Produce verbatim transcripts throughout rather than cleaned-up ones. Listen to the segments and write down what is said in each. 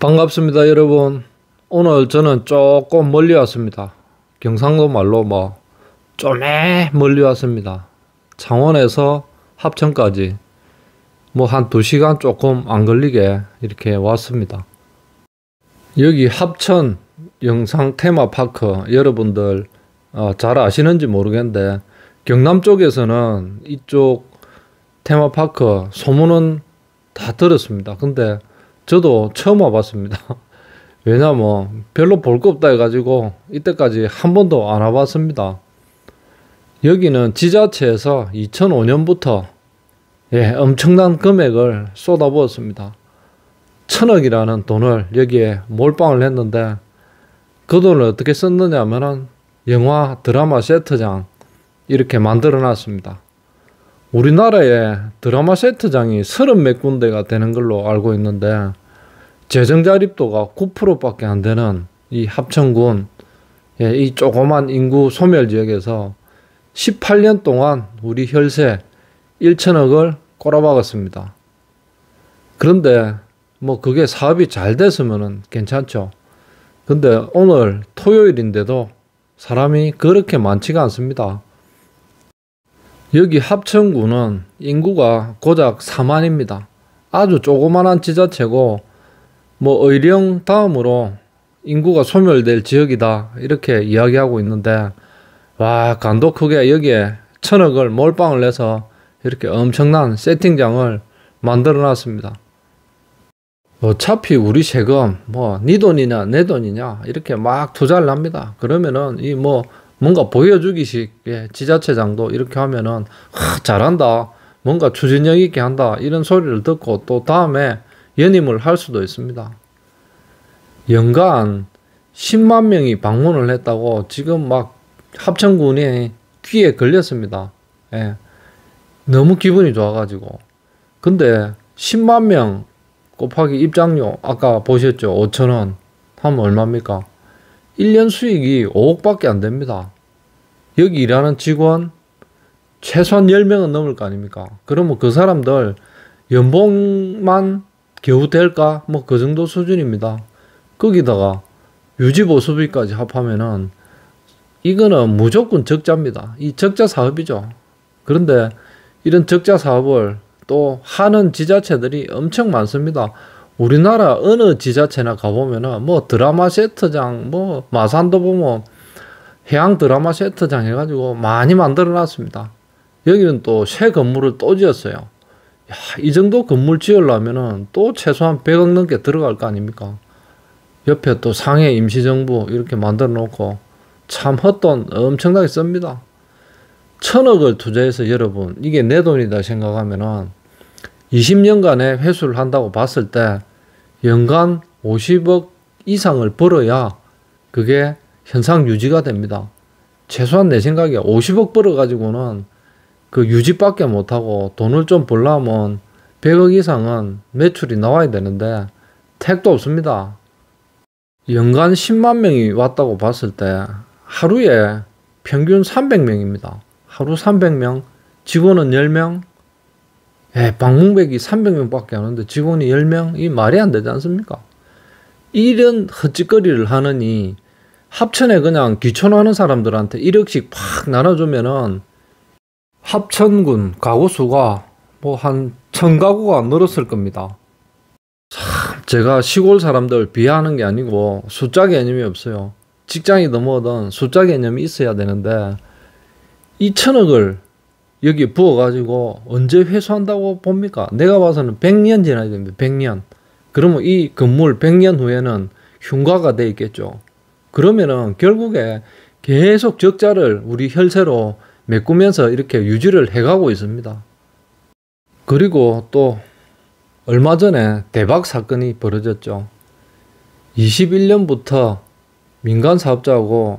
반갑습니다, 여러분. 오늘 저는 조금 멀리 왔습니다. 경상도 말로 뭐 좀에 멀리 왔습니다. 창원에서 합천까지 뭐 한 두 시간 조금 안 걸리게 이렇게 왔습니다. 여기 합천 영상 테마파크 여러분들 어, 잘 아시는지 모르겠는데 경남 쪽에서는 이쪽 테마파크 소문은 다 들었습니다. 근데 저도 처음 와봤습니다. 왜냐면 별로 볼 거 없다 해가지고 이때까지 한 번도 안 와봤습니다. 여기는 지자체에서 이천오 년부터 예, 엄청난 금액을 쏟아부었습니다. 천억이라는 돈을 여기에 몰빵을 했는데 그 돈을 어떻게 썼느냐 하면은 영화 드라마 세트장 이렇게 만들어 놨습니다. 우리나라에 드라마 세트장이 서른 몇 군데가 되는 걸로 알고 있는데 재정 자립도가 구 퍼센트밖에 안 되는 이 합천군, 예, 이 조그만 인구 소멸 지역에서 십팔 년 동안 우리 혈세 천억을 꼬라박았습니다. 그런데 뭐 그게 사업이 잘 됐으면 괜찮죠. 근데 오늘 토요일인데도 사람이 그렇게 많지가 않습니다. 여기 합천군은 인구가 고작 사만입니다. 아주 조그만한 지자체고 뭐 의령 다음으로 인구가 소멸될 지역이다 이렇게 이야기하고 있는데 와, 간도 크게 여기에 천억을 몰빵을 해서 이렇게 엄청난 세팅장을 만들어 놨습니다. 어차피 우리 세금 뭐 네 돈이냐 내 돈이냐 이렇게 막 투자를 합니다. 그러면은 이 뭐 뭔가 보여주기식, 예, 지자체장도 이렇게 하면은 하, 잘한다, 뭔가 추진력 있게 한다 이런 소리를 듣고 또 다음에 연임을 할 수도 있습니다. 연간 십만 명이 방문을 했다고 지금 막 합천군이 귀에 걸렸습니다. 예, 너무 기분이 좋아가지고. 근데 십만 명 곱하기 입장료 아까 보셨죠? 오천 원 하면 얼마입니까? 일 년 수익이 오억밖에 안 됩니다. 여기 일하는 직원 최소한 열 명은 넘을 거 아닙니까? 그러면 그 사람들 연봉만 겨우 될까? 뭐 그 정도 수준입니다. 거기다가 유지보수비까지 합하면은 이거는 무조건 적자입니다. 이 적자 사업이죠. 그런데 이런 적자 사업을 또 하는 지자체들이 엄청 많습니다. 우리나라 어느 지자체나 가보면은 뭐 드라마 세트장, 뭐 마산도 보면 해양 드라마 세트장 해가지고 많이 만들어 놨습니다. 여기는 또 새 건물을 또 지었어요. 야, 이 정도 건물 지으려면은 또 최소한 백억 넘게 들어갈 거 아닙니까? 옆에 또 상해 임시정부 이렇게 만들어 놓고 참 헛돈 엄청나게 씁니다. 천억을 투자해서 여러분 이게 내 돈이다 생각하면은 이십 년간의 회수를 한다고 봤을 때 연간 오십억 이상을 벌어야 그게 현상 유지가 됩니다. 최소한 내 생각에 오십억 벌어가지고는 그 유지밖에 못하고 돈을 좀 벌려면 백억 이상은 매출이 나와야 되는데 택도 없습니다. 연간 십만 명이 왔다고 봤을 때 하루에 평균 삼백 명입니다. 하루 삼백 명, 직원은 열 명, 예, 방문객이 삼백 명밖에 안 오는데 직원이 열 명? 이 말이 안 되지 않습니까? 이런 헛짓거리를 하느니 합천에 그냥 귀촌하는 사람들한테 일억씩 팍 나눠주면은 합천군 가구 수가 뭐 한 천 가구가 늘었을 겁니다. 참, 제가 시골 사람들 비하하는 게 아니고 숫자 개념이 없어요. 직장이든 뭐든 숫자 개념이 있어야 되는데 이천억을 여기 부어가지고 언제 회수한다고 봅니까? 내가 봐서는 백 년 지나야 됩니다. 백 년. 그러면 이 건물 백 년 후에는 흉가가 돼 있겠죠. 그러면은 결국에 계속 적자를 우리 혈세로 메꾸면서 이렇게 유지를 해가고 있습니다. 그리고 또 얼마 전에 대박 사건이 벌어졌죠. 이십일 년부터 민간 사업자하고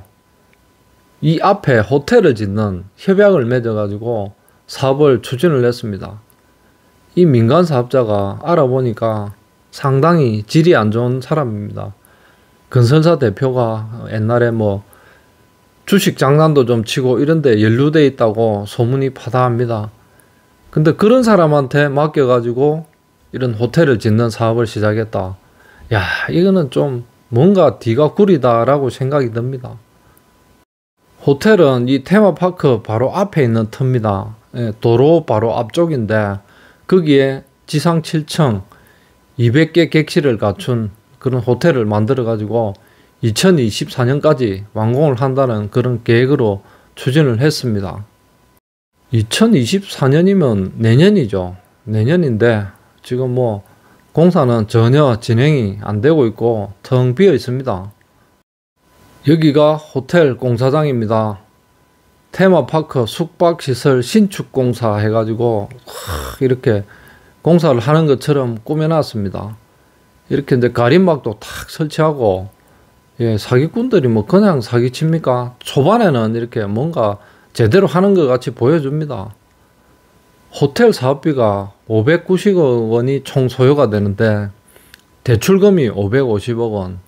이 앞에 호텔을 짓는 협약을 맺어가지고 사업을 추진을 했습니다. 이 민간 사업자가 알아보니까 상당히 질이 안 좋은 사람입니다. 건설사 대표가 옛날에 뭐 주식 장난도 좀 치고 이런데 연루돼 있다고 소문이 파다합니다. 근데 그런 사람한테 맡겨가지고 이런 호텔을 짓는 사업을 시작했다. 야, 이거는 좀 뭔가 뒤가 구리다라고 생각이 듭니다. 호텔은 이 테마파크 바로 앞에 있는 터입니다. 예, 도로 바로 앞쪽인데 거기에 지상 칠 층 이백 개 객실을 갖춘 그런 호텔을 만들어 가지고 이천이십사 년까지 완공을 한다는 그런 계획으로 추진을 했습니다. 이천이십사 년이면 내년이죠. 내년인데 지금 뭐 공사는 전혀 진행이 안 되고 있고 텅 비어 있습니다. 여기가 호텔 공사장입니다. 테마파크 숙박시설 신축공사 해가지고 이렇게 공사를 하는 것처럼 꾸며놨습니다. 이렇게 이제 가림막도 탁 설치하고, 예, 사기꾼들이 뭐 그냥 사기칩니까? 초반에는 이렇게 뭔가 제대로 하는 것 같이 보여줍니다. 호텔 사업비가 오백구십억 원이 총 소요가 되는데 대출금이 오백오십억 원,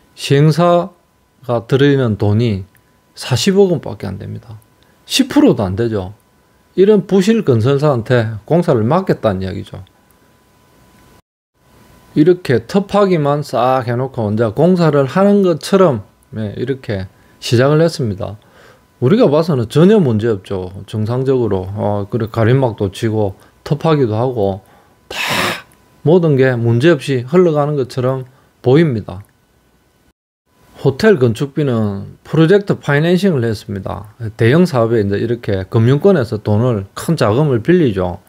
시행사가 들이는 돈이 사십억 원밖에 안 됩니다. 십 퍼센트도 안 되죠. 이런 부실 건설사한테 공사를 맡겠다는 이야기죠. 이렇게 터파기만 싹 해놓고 이제 공사를 하는 것처럼, 네, 이렇게 시작을 했습니다. 우리가 봐서는 전혀 문제 없죠. 정상적으로 어, 그래 가림막도 치고 터파기도 하고 다 모든 게 문제없이 흘러가는 것처럼 보입니다. 호텔 건축비는 프로젝트 파이낸싱을 했습니다. 대형 사업에 이제 이렇게 금융권에서 돈을 큰 자금을 빌리죠.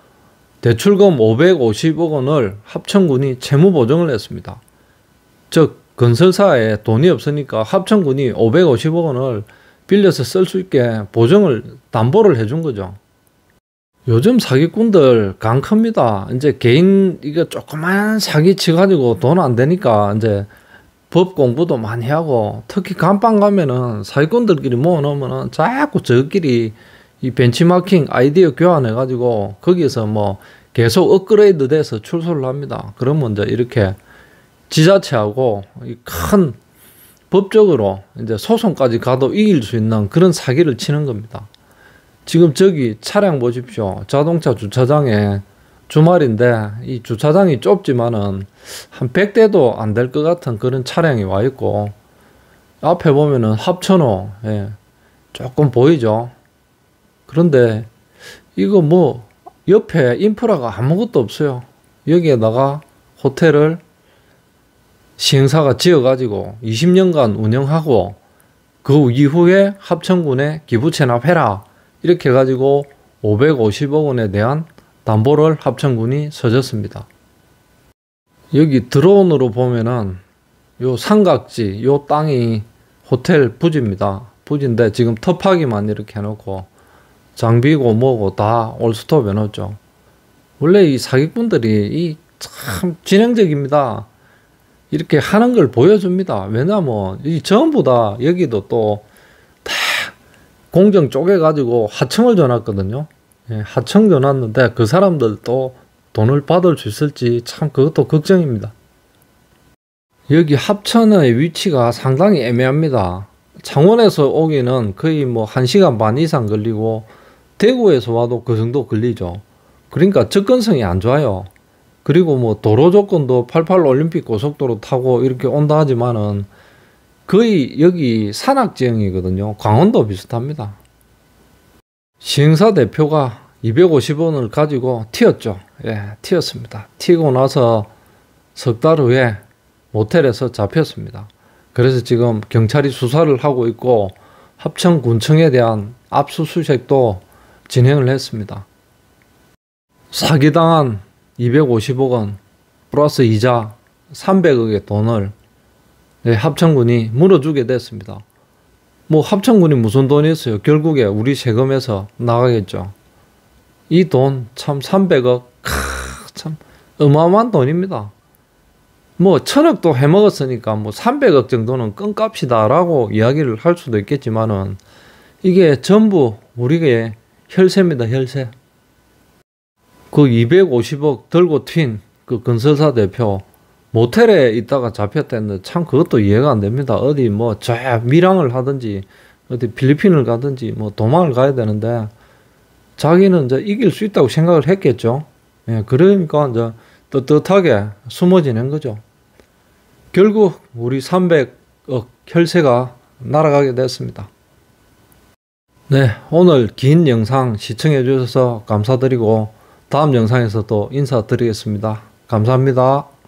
대출금 오백오십억 원을 합천군이 채무 보증을 했습니다. 즉 건설사에 돈이 없으니까 합천군이 오백오십억 원을 빌려서 쓸 수 있게 보증을 담보를 해준 거죠. 요즘 사기꾼들 강 큽니다. 이제 개인 이거 조그만 사기 치가지고 돈 안 되니까 이제 법 공부도 많이 하고, 특히 감방 가면은 사기꾼들끼리 모아놓으면은 자꾸 저끼리 이 벤치마킹 아이디어 교환해가지고 거기에서 뭐 계속 업그레이드 돼서 출소를 합니다. 그러면 이제 이렇게 지자체하고 큰 법적으로 이제 소송까지 가도 이길 수 있는 그런 사기를 치는 겁니다. 지금 저기 차량 보십시오. 자동차 주차장에 주말인데 이 주차장이 좁지만은 한 백 대도 안 될 것 같은 그런 차량이 와 있고, 앞에 보면은 합천호, 예, 조금 보이죠. 그런데 이거 뭐 옆에 인프라가 아무것도 없어요. 여기에다가 호텔을 시행사가 지어가지고 이십 년간 운영하고 그 이후에 합천군에 기부 체납해라 이렇게 해가지고 오백오십억 원에 대한 담보를 합천군이 서줬습니다. 여기 드론으로 보면은 요 삼각지 요 땅이 호텔 부지입니다. 부지인데 지금 터파기만 이렇게 해놓고 장비고 뭐고 다 올스톱 해놓죠. 원래 이 사기꾼들이 이 참 진행적입니다. 이렇게 하는 걸 보여줍니다. 왜냐면 이 전부 다 여기도 또 다 공정 쪼개가지고 하청을 줘놨거든요. 예, 하청 줘놨는데 그 사람들도 돈을 받을 수 있을지 참 그것도 걱정입니다. 여기 합천의 위치가 상당히 애매합니다. 창원에서 오기는 거의 뭐 한 시간 반 이상 걸리고 대구에서 와도 그 정도 걸리죠. 그러니까 접근성이 안 좋아요. 그리고 뭐 도로 조건도 팔십팔 올림픽 고속도로 타고 이렇게 온다 하지만은 거의 여기 산악지형이거든요. 강원도 비슷합니다. 시행사 대표가 이백오십 원을 가지고 튀었죠. 예, 튀었습니다. 튀고 나서 석 달 후에 모텔에서 잡혔습니다. 그래서 지금 경찰이 수사를 하고 있고 합천군청에 대한 압수수색도 진행을 했습니다. 사기당한 이백오십억 원 플러스 이자 삼백억의 돈을, 네, 합천군이 물어주게 됐습니다. 뭐 합천군이 무슨 돈이 있어요? 결국에 우리 세금에서 나가겠죠. 이 돈 참 삼백억, 크, 참 어마어마한 돈입니다. 뭐 천억도 해먹었으니까 뭐 삼백억 정도는 껌값이다라고 이야기를 할 수도 있겠지만은 이게 전부 우리의 혈세입니다. 혈세. 그 이백오십억 들고 튄 그 건설사 대표 모텔에 있다가 잡혔다는데 참 그것도 이해가 안 됩니다. 어디 뭐 저 밀항을 하든지 어디 필리핀을 가든지 뭐 도망을 가야 되는데 자기는 이제 이길 수 있다고 생각을 했겠죠. 예, 그러니까 이제 떳떳하게 숨어 지낸 거죠. 결국 우리 삼백억 혈세가 날아가게 됐습니다. 네, 오늘 긴 영상 시청해 주셔서 감사드리고 다음 영상에서 또 인사드리겠습니다. 감사합니다.